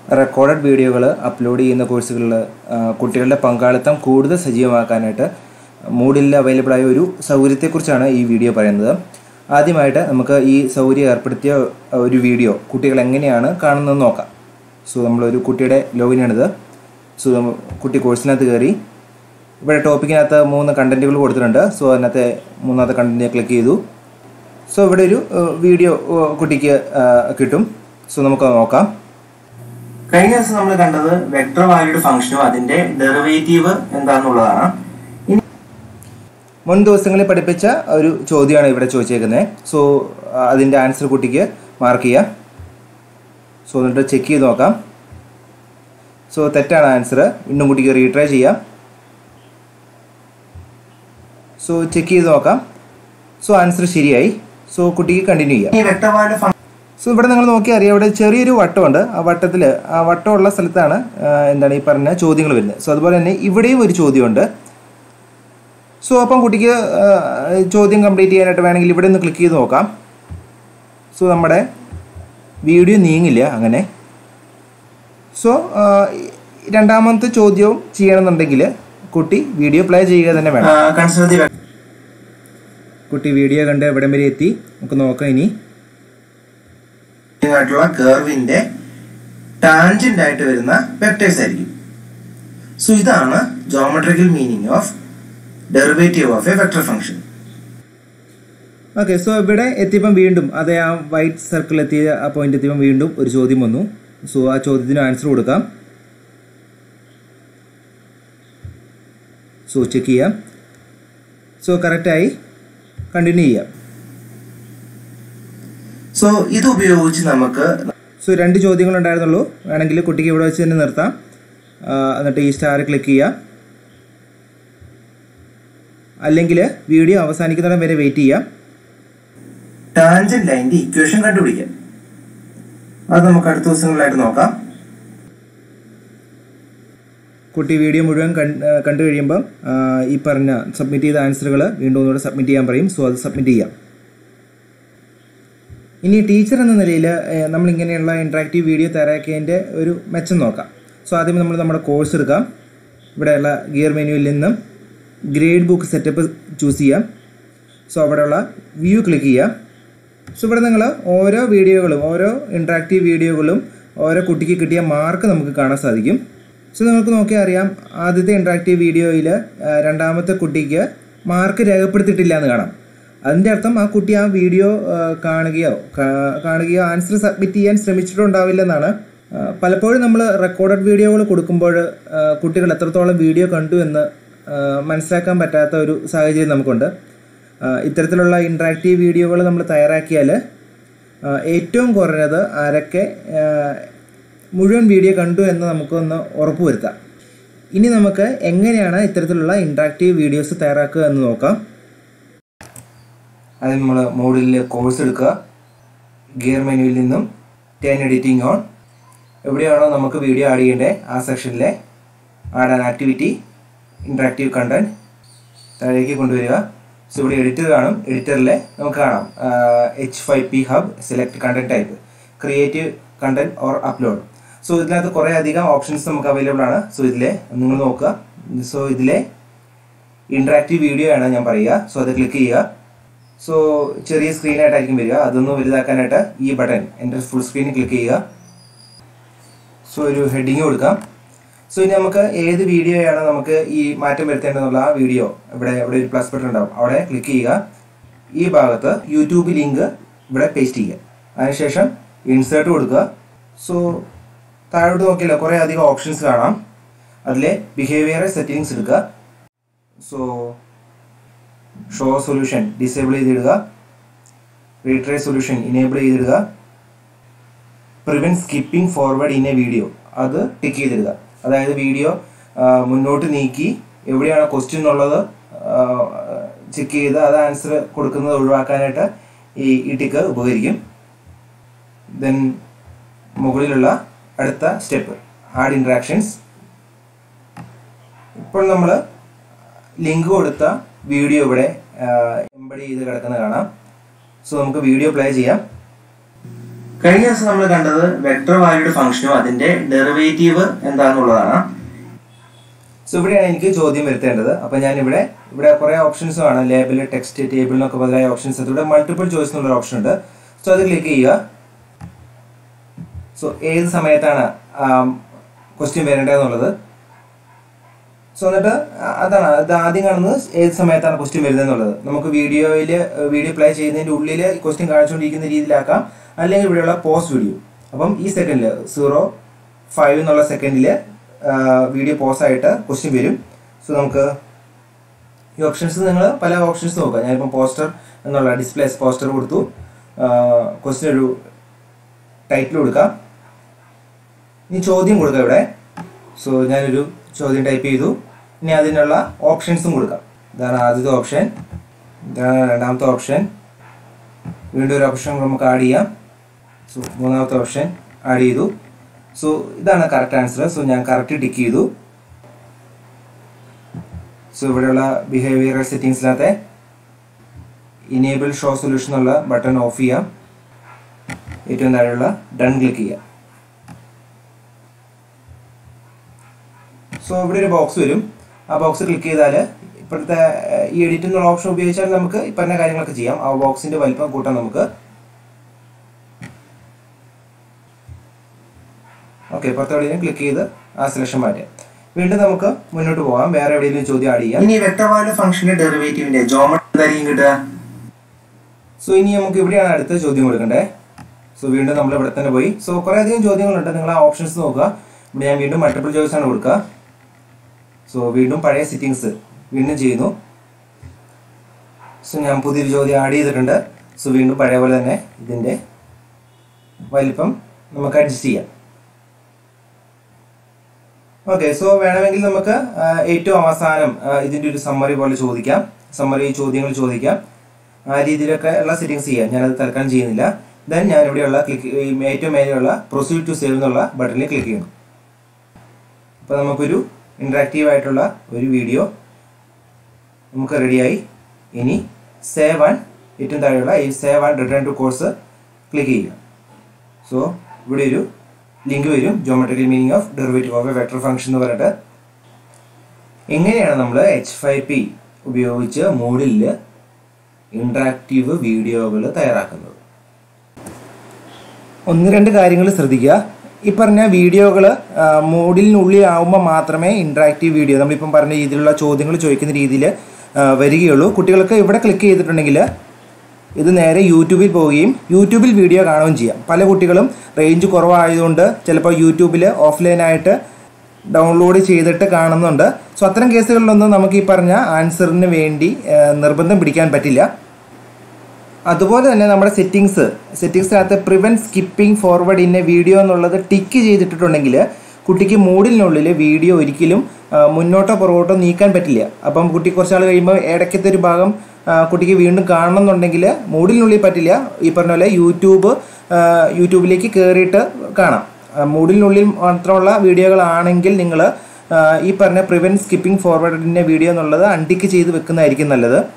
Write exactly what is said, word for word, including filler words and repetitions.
Recorded വീഡിയോകൾ upload ചെയ്യുന്ന കോഴ്സുകളിൽ കുട്ടികളുടെ പങ്കാളിത്തം കൂടുതൽ സജീവമാക്കാനായിട്ട് മൂഡിൽ അവൈലബിൾ ആയ ഒരു സൗകര്യത്തെക്കുറിച്ചാണ് ഈ വീഡിയോ പറയുന്നത്. ആദ്യമായിട്ട് നമുക്ക് ഈ സൗകര്യം ഏർപ്പെടുത്തിയ ഒരു വീഡിയോ കുട്ടികൾ എങ്ങനെയാണ് കാണുന്നതെന്ന് നോക്കാം. സോ നമ്മളൊരു കുട്ടിയുടെ ലോഗിനാണിത്. സോ കുട്ടി കോഴ്സിനകത്ത് കയറി ഇവിടെ ടോപ്പിക്കിനകത്ത് മൂന്ന് കണ്ടൻറ്റുകൾ കൊടുത്തിട്ടുണ്ട്. സോ അതിനകത്തെ മൂന്നാമത്തെ കണ്ടൻറ്റ് ക്ലിക്ക് ചെയ്തു. സോ ഇവിടെ ഒരു വീഡിയോ കുട്ടിക്ക് കിട്ടും. സോ നമുക്ക് നോക്കാം. കഴിഞ്ഞ ദിവസം നമ്മൾ കണ്ടത് വെക്ടർ വാല്യൂഡ് ഫംഗ്ഷനും അതിന്റെ ഡെറിവേറ്റീവ് എന്താണെന്നുള്ളതാണ്. ഇനി മുൻ ദിവസങ്ങളിൽ പഠിപ്പിച്ച ഒരു ചോദ്യമാണ് ഇവിടെ ചോദിച്ചേക്കുന്നത്. സോ അതിന്റെ ആൻസർ കുട്ടിക്ക് മാർക്ക് ചെയ്യാം. സോ എന്നിട്ട് ചെക്ക് ചെയ്ത് നോക്കാം. സോ തെറ്റാണ് ആൻസർ. വീണ്ടും കുട്ടിക്ക് റീട്രൈ ചെയ്യാം. സോ ചെക്ക് ചെയ്ത് നോക്കാം. സോ ആൻസർ ശരിയായി. സോ കുട്ടിക്ക് കണ്ടിന്യൂ ചെയ്യാം. ഈ വെക്ടർ വാല്യൂഡ് ഫംഗ്ഷൻ സോ ഇവിടെ നിങ്ങൾ നോക്കിയാൽ അറിയാം, ഇവിടെ ചെറിയൊരു വട്ടമുണ്ട്. ആ വട്ടത്തിൽ ആ വട്ടമുള്ള സ്ഥലത്താണ് എന്താണ് ഈ പറഞ്ഞ ചോദ്യങ്ങൾ വരുന്നത്. സോ അതുപോലെ തന്നെ ഇവിടെയും ഒരു ചോദ്യമുണ്ട്. സോ അപ്പം കുട്ടിക്ക് ചോദ്യം കംപ്ലീറ്റ് ചെയ്യാനായിട്ട് വേണമെങ്കിൽ ഇവിടെ ഒന്ന് ക്ലിക്ക് ചെയ്ത് നോക്കാം. സോ നമ്മുടെ വീഡിയോ നീങ്ങില്ല അങ്ങനെ. സോ രണ്ടാമത്തെ ചോദ്യവും ചെയ്യണമെന്നുണ്ടെങ്കിൽ കുട്ടി വീഡിയോ പ്ലേ ചെയ്യുക തന്നെ വേണം. കുട്ടി വീഡിയോ കണ്ട് എവിടം വരെ എത്തി നമുക്ക് നോക്കാം. ഇനി ആയിട്ടുള്ള കർവിന്റെ ടാൻജന്റ് ആയിട്ട് വരുന്ന വെക്ടേഴ്സ് ആയിരിക്കും. സോ ഇതാണ് geometrical meaning of derivative of a vector function. Okay, so ഇവിടെ എത്തിയപ്പം വീണ്ടും അതേ ആ വൈറ്റ് സർക്കിൾ എത്തിയ ആ പോയിന്റ് എത്തിയപ്പം വീണ്ടും ഒരു ചോദ്യം വന്നു. സോ ആ ചോദ്യത്തിന് ആൻസർ കൊടുക്കാം. സോ ചെക്ക് ചെയ്യാം. സോ കറക്റ്റായി കണ്ടിന്യൂ ചെയ്യാം. സോ ഇത് ഉപയോഗിച്ച് നമുക്ക് സോ രണ്ട് ചോദ്യങ്ങൾ ഉണ്ടായിരുന്നുള്ളൂ. വേണമെങ്കിൽ കുട്ടിക്ക് ഇവിടെ വെച്ച് തന്നെ നിർത്താം. എന്നിട്ട് ഈ സ്റ്റാർ ക്ലിക്ക് ചെയ്യാം. അല്ലെങ്കിൽ വീഡിയോ അവസാനിക്കുന്നിടം വരെ വെയിറ്റ് ചെയ്യാം. ടാൻജന്റ് ലൈനിന്റെ ഇക്വേഷൻ കണ്ടുപിടിക്കാം. അത് നമുക്ക് അടുത്ത ദിവസങ്ങളിലായിട്ട് നോക്കാം. കുട്ടി വീഡിയോ മുഴുവൻ കണ്ടു കഴിയുമ്പം ഈ പറഞ്ഞ സബ്മിറ്റ് ചെയ്ത ആൻസറുകൾ വീണ്ടും ഒന്നുകൂടെ സബ്മിറ്റ് ചെയ്യാൻ പറയും. സോ അത് സബ്മിറ്റ് ചെയ്യാം. ഇനി ടീച്ചർ എന്ന നിലയിൽ നമ്മളിങ്ങനെയുള്ള ഇൻട്രാക്റ്റീവ് വീഡിയോ തയ്യാറാക്കിയതിൻ്റെ ഒരു മെച്ചം നോക്കാം. സോ ആദ്യം നമ്മൾ നമ്മുടെ കോഴ്സ് എടുക്കാം. ഇവിടെയുള്ള ഗിയർ മെനുവിൽ നിന്നും ഗ്രേഡ് ബുക്ക് സെറ്റപ്പ് ചൂസ് ചെയ്യാം. സോ അവിടെയുള്ള വ്യൂ ക്ലിക്ക് ചെയ്യാം. സോ ഇവിടെ നിങ്ങൾ ഓരോ വീഡിയോകളും ഓരോ ഇൻട്രാക്റ്റീവ് വീഡിയോകളും ഓരോ കുട്ടിക്ക് കിട്ടിയ മാർക്ക് നമുക്ക് കാണാൻ സാധിക്കും. സോ നിങ്ങൾക്ക് നോക്കിയാൽ അറിയാം, ആദ്യത്തെ ഇൻട്രാക്റ്റീവ് വീഡിയോയിൽ രണ്ടാമത്തെ കുട്ടിക്ക് മാർക്ക് രേഖപ്പെടുത്തിയിട്ടില്ല എന്ന് കാണാം. അതിൻ്റെ അർത്ഥം ആ കുട്ടി ആ വീഡിയോ കാണുകയോ കാണുകയോ ആൻസർ സബ്മിറ്റ് ചെയ്യാൻ ശ്രമിച്ചിട്ടുണ്ടാവില്ലെന്നാണ്. പലപ്പോഴും നമ്മൾ റെക്കോർഡഡ് വീഡിയോകൾ കൊടുക്കുമ്പോൾ കുട്ടികൾ എത്രത്തോളം വീഡിയോ കണ്ടു എന്ന് മനസ്സിലാക്കാൻ പറ്റാത്ത ഒരു സാഹചര്യം നമുക്കുണ്ട്. ഇത്തരത്തിലുള്ള ഇൻട്രാക്റ്റീവ് വീഡിയോകൾ നമ്മൾ തയ്യാറാക്കിയാൽ ഏറ്റവും കുറഞ്ഞത് ആരൊക്കെ മുഴുവൻ വീഡിയോ കണ്ടു എന്ന് നമുക്കൊന്ന് ഉറപ്പുവരുത്താം. ഇനി നമുക്ക് എങ്ങനെയാണ് ഇത്തരത്തിലുള്ള ഇൻട്രാക്റ്റീവ് വീഡിയോസ് തയ്യാറാക്കുക എന്ന് നോക്കാം. അതിന് നമ്മൾ മോഡിൽ കോഴ്സ് എടുക്കുക. ഗിയർ മെനുവിൽ നിന്നും ടേൺ എഡിറ്റിംഗ് ഓൺ. എവിടെയാണോ നമുക്ക് വീഡിയോ ആഡ് ചെയ്യേണ്ടത് ആ സെക്ഷനിലെ add an activity interactive content താഴേക്ക് കൊണ്ടുവരിക. സോ ഇവിടെ എഡിറ്റർ കാണും. എഡിറ്ററിൽ നമുക്ക് കാണാം H five P hub select content type creative content or upload. So ഇതിനകത്ത് കുറേ അധികം ഓപ്ഷൻസ് നമുക്ക് അവൈലബിൾ ആണ്. സോ ഇതിലെ നിങ്ങൾ നോക്കുക. സോ ഇതിലെ ഇൻട്രാക്റ്റീവ് വീഡിയോ ആണ് ഞാൻ പറയുക. സോ അത് ക്ലിക്ക് ചെയ്യുക. സോ ചെറിയ സ്ക്രീനായിട്ടായിരിക്കും വരിക. അതൊന്ന് വലുതാക്കാനായിട്ട് ഈ ബട്ടൺ എൻ്റെ ഫുൾ സ്ക്രീനിൽ ക്ലിക്ക് ചെയ്യുക. സോ ഒരു ഹെഡിങ് കൊടുക്കാം. സോ ഇനി നമുക്ക് ഏത് വീഡിയോയാണ് നമുക്ക് ഈ മാറ്റം വരുത്തേണ്ടതെന്നുള്ള ആ വീഡിയോ ഇവിടെ ഇവിടെ ഒരു പ്ലസ് ബട്ടൺ ഉണ്ടാവും. അവിടെ ക്ലിക്ക് ചെയ്യുക. ഈ ഭാഗത്ത് യൂട്യൂബ് ലിങ്ക് ഇവിടെ പേസ്റ്റ് ചെയ്യുക. അതിനുശേഷം ഇൻസേർട്ട് കൊടുക്കുക. സോ താഴോട്ട് നോക്കിയാൽ കുറേ അധികം ഓപ്ഷൻസ് കാണാം. അതിലെ ബിഹേവിയറൽ സെറ്റിങ്സ് എടുക്കുക. സോ ഷോ സൊല്യൂഷൻ ഡിസേബിൾ ചെയ്തിടുക. റീട്രൈ സൊല്യൂഷൻ ഇനേബിൾ ചെയ്തിടുക. Prevent skipping forward in a video അത് ടിക്ക് ചെയ്തിടുക. അതായത് വീഡിയോ മുന്നോട്ട് നീക്കി എവിടെയാണ് ക്വസ്റ്റ്യൻ എന്നുള്ളത് ചെക്ക് ചെയ്ത് അത് ആൻസർ കൊടുക്കുന്നത് ഒഴിവാക്കാനായിട്ട് ഈ ഈ ടിക്ക് ഉപകരിക്കും. ദെൻ മുകളിലുള്ള അടുത്ത സ്റ്റെപ്പ് ആഡ് ഇൻട്രാക്ഷൻസ്. ഇപ്പോൾ നമ്മൾ ലിങ്ക് കൊടുത്ത വീഡിയോ ഇവിടെ എംബഡ് ചെയ്ത് കിടക്കുന്നത് കാണാം. സോ നമുക്ക് വീഡിയോ പ്ലേ ചെയ്യാം. കഴിഞ്ഞ ദിവസം നമ്മൾ കണ്ടത് വെക്ടർ വാല്യൂഡ് ഫംഗ്ഷനും അതിന്റെ ഡെറിവേറ്റീവ് എന്താണെന്നുള്ളതാണ്. സോ ഇവിടെയാണ് എനിക്ക് ചോദ്യം വരുത്തേണ്ടത്. അപ്പോൾ ഞാൻ ഇവിടെ ഇവിടെ കുറേ ഓപ്ഷൻസ് ആണ്, ലേബിൾ, ടെക്സ്റ്റ്, ടേബിൾ എന്നൊക്കെ മുതലായ ഓപ്ഷൻസ്. ഇവിടെ മൾട്ടിപ്പിൾ ചോയ്സ് എന്നുള്ള ഓപ്ഷൻ ഉണ്ട്. സോ അത് ക്ലിക്ക് ചെയ്യുക. സോ ഏത് സമയത്താണ് ക്വസ്റ്റ്യൻ വരേണ്ടതെന്നുള്ളത്. സോ എന്നിട്ട് അതാണ് ഇത് ആദ്യം കാണുന്നത്, ഏത് സമയത്താണ് ക്വസ്റ്റ്യൻ വരുന്നതെന്നുള്ളത്. നമുക്ക് വീഡിയോയിൽ വീഡിയോ പ്ലേ ചെയ്യുന്നതിൻ്റെ ഉള്ളിൽ ക്വസ്റ്റ്യൻ കാണിച്ചുകൊണ്ടിരിക്കുന്ന രീതിയിലാക്കാം, അല്ലെങ്കിൽ ഇവിടെയുള്ള പോസ്റ്റ് വീഡിയോ. അപ്പം ഈ സെക്കൻഡിൽ സീറോ ഫൈവ് എന്നുള്ള സെക്കൻഡിൽ വീഡിയോ പോസ് ആയിട്ട് ക്വസ്റ്റ്യൻ വരും. സോ നമുക്ക് ഈ ഓപ്ഷൻസ് നിങ്ങൾ പല ഓപ്ഷൻസ് നോക്കുക. ഞാനിപ്പം പോസ്റ്റർ എന്നുള്ള ഡിസ്പ്ലേ പോസ്റ്റർ കൊടുത്തു, ക്വസ്റ്റ്യൻ ഒരു ടൈറ്റിൽ കൊടുക്കാം, ഇനി ചോദ്യം കൊടുക്കാം ഇവിടെ. സോ ഞാനൊരു ചോദ്യം ടൈപ്പ് ചെയ്തു, ഇനി അതിനുള്ള ഓപ്ഷൻസും കൊടുക്കാം. ഇതാണ് ആദ്യത്തെ ഓപ്ഷൻ, ഇതാണ് രണ്ടാമത്തെ ഓപ്ഷൻ, വീണ്ടും ഒരു ഓപ്ഷൻ നമുക്ക് ആഡ് ചെയ്യാം. സോ മൂന്നാമത്തെ ഓപ്ഷൻ ആഡ് ചെയ്തു. സോ ഇതാണ് കറക്റ്റ് ആൻസർ. സോ ഞാൻ കറക്റ്റ് ടിക്ക് ചെയ്തു. സോ ഇവിടെയുള്ള ബിഹേവിയറൽ സെറ്റിംഗ്സിനകത്തെ ഇനേബിൾ ഷോ സൊല്യൂഷൻ എന്നുള്ള ബട്ടൺ ഓഫ് ചെയ്യാം. ഏറ്റവും താഴെയുള്ള ഡൺ ക്ലിക്ക് ചെയ്യാം. സോ ഇവിടെ ഒരു ബോക്സ് വരും. ആ ബോക്സ് ക്ലിക്ക് ചെയ്താൽ ഇപ്പോഴത്തെ ഈ എഡിറ്റ് എന്നുള്ള ഓപ്ഷൻ ഉപയോഗിച്ചാൽ നമുക്ക് ഈ പറഞ്ഞ കാര്യങ്ങളൊക്കെ ചെയ്യാം. ആ ബോക്സിന്റെ വലിപ്പം കൂട്ടാൻ നമുക്ക്. ഓക്കെ, പുറത്തെവിടെയും ക്ലിക്ക് ചെയ്ത് ആ സെലക്ഷൻ മാറ്റാം. വീണ്ടും നമുക്ക് മുന്നോട്ട് പോകാം, വേറെ എവിടെയെങ്കിലും ചോദ്യം ആഡ് ചെയ്യാം. ഇനി വെക്ടർ വാല്യൂ ഫംഗ്ഷന്റെ ഡെറിവേറ്റീവിന്റെ ജോമെട്രി എന്തായിരിക്കും കിട്ടുക? സോ ഇനി നമുക്ക് ഇവിടെയാണ് അടുത്ത ചോദ്യം കൊടുക്കണ്ടേ. സോ വീണ്ടും നമ്മൾ ഇവിടെ തന്നെ പോയി. സോ കുറേ അധികം ചോദ്യങ്ങളുണ്ട്, നിങ്ങൾ ആ ഓപ്ഷൻസ് നോക്കുക. ഇവിടെ ഞാൻ വീണ്ടും മൾട്ടിപ്പിൾ ചോയ്സ് ആണ് കൊടുക്കുക. സോ വീണ്ടും പഴയ സെറ്റിങ്സ് വീണ്ടും ചെയ്യുന്നു. സോ ഞാൻ പുതിയൊരു ചോദ്യം ആഡ് ചെയ്തിട്ടുണ്ട്. സോ വീണ്ടും പഴയ പോലെ തന്നെ ഇതിൻ്റെ വലിപ്പം നമുക്ക് അഡ്ജസ്റ്റ് ചെയ്യാം. ഓക്കെ, സോ വേണമെങ്കിൽ നമുക്ക് ഏറ്റവും അവസാനം ഇതിൻ്റെ ഒരു സമ്മറി പോലെ ചോദിക്കാം, സമ്മറി ചോദ്യങ്ങൾ ചോദിക്കാം. ആ രീതിയിലൊക്കെ ഉള്ള സെറ്റിങ്സ് ചെയ്യാം. ഞാനത് തൽക്കാലം ചെയ്യുന്നില്ല. ദെൻ ഞാൻ ഇവിടെയുള്ള ക്ലിക്ക് ഏറ്റവും മേലെയുള്ള പ്രൊസീഡ് ടു സേവ് എന്നുള്ള ബട്ടണിൽ ക്ലിക്ക് ചെയ്യുന്നു. അപ്പോൾ നമുക്കൊരു ഇൻട്രാക്റ്റീവ് ആയിട്ടുള്ള ഒരു വീഡിയോ നമുക്ക് റെഡിയായി. ഇനി സേവ് ആൻഡ് ഏറ്റവും താഴെയുള്ള ഈ save and return to course click ചെയ്യുക. സോ ഇവിടെ ഒരു ലിങ്ക് വരും, geometrical meaning of derivative of a vector function എന്ന് പറഞ്ഞിട്ട്. എങ്ങനെയാണ് നമ്മൾ എച്ച് ഫൈവ് പി ഉപയോഗിച്ച് മൂഡിൽ ഇൻട്രാക്റ്റീവ് വീഡിയോകൾ തയ്യാറാക്കുന്നത്? ഒന്ന് രണ്ട് കാര്യങ്ങൾ ശ്രദ്ധിക്കുക. ഈ പറഞ്ഞ വീഡിയോകൾ മൂഡിനുള്ളിൽ ആവുമ്പോൾ മാത്രമേ ഇൻട്രാക്റ്റീവ് വീഡിയോ നമ്മളിപ്പം പറഞ്ഞ രീതിയിലുള്ള ചോദ്യങ്ങൾ ചോദിക്കുന്ന രീതിയിൽ വരികയുള്ളൂ. കുട്ടികൾക്ക് ഇവിടെ ക്ലിക്ക് ചെയ്തിട്ടുണ്ടെങ്കിൽ ഇത് നേരെ യൂട്യൂബിൽ പോവുകയും യൂട്യൂബിൽ വീഡിയോ കാണുകയും ചെയ്യാം. പല കുട്ടികളും റേഞ്ച് കുറവായതുകൊണ്ട് ചിലപ്പോൾ യൂട്യൂബിൽ ഓഫ്ലൈനായിട്ട് ഡൗൺലോഡ് ചെയ്തിട്ട് കാണുന്നുണ്ട്. സോ അത്തരം കേസുകളിലൊന്നും നമുക്ക് ഈ പറഞ്ഞ ആൻസറിന് വേണ്ടി നിർബന്ധം പിടിക്കാൻ പറ്റില്ല. അതുപോലെ തന്നെ നമ്മുടെ സെറ്റിങ്സ് സെറ്റിങ്സിനകത്ത് prevent skipping forward in a video എന്നുള്ളത് ടിക്ക് ചെയ്തിട്ടുണ്ടെങ്കിൽ കുട്ടിക്ക് മൂഡിനുള്ളിൽ വീഡിയോ ഒരിക്കലും മുന്നോട്ടോ പുറകോട്ടോ നീക്കാൻ പറ്റില്ല. അപ്പം കുട്ടി കുറച്ചാൾ കഴിയുമ്പോൾ ഇടയ്ക്കത്തെ ഒരു ഭാഗം കുട്ടിക്ക് വീണ്ടും കാണണം എന്നുണ്ടെങ്കിൽ മൂഡിനുള്ളിൽ പറ്റില്ല. ഈ പറഞ്ഞ പോലെ യൂട്യൂബ് യൂട്യൂബിലേക്ക് കയറിയിട്ട് കാണാം. മൂഡിനുള്ളിൽ മാത്രമുള്ള വീഡിയോകളാണെങ്കിൽ നിങ്ങൾ ഈ പറഞ്ഞ പ്രിവെൻറ്റ് സ്കിപ്പിംഗ് ഫോർവേഡിൻ്റെ വീഡിയോ എന്നുള്ളത് അൺടിക്ക് ചെയ്ത് വെക്കുന്നതായിരിക്കും നല്ലത്.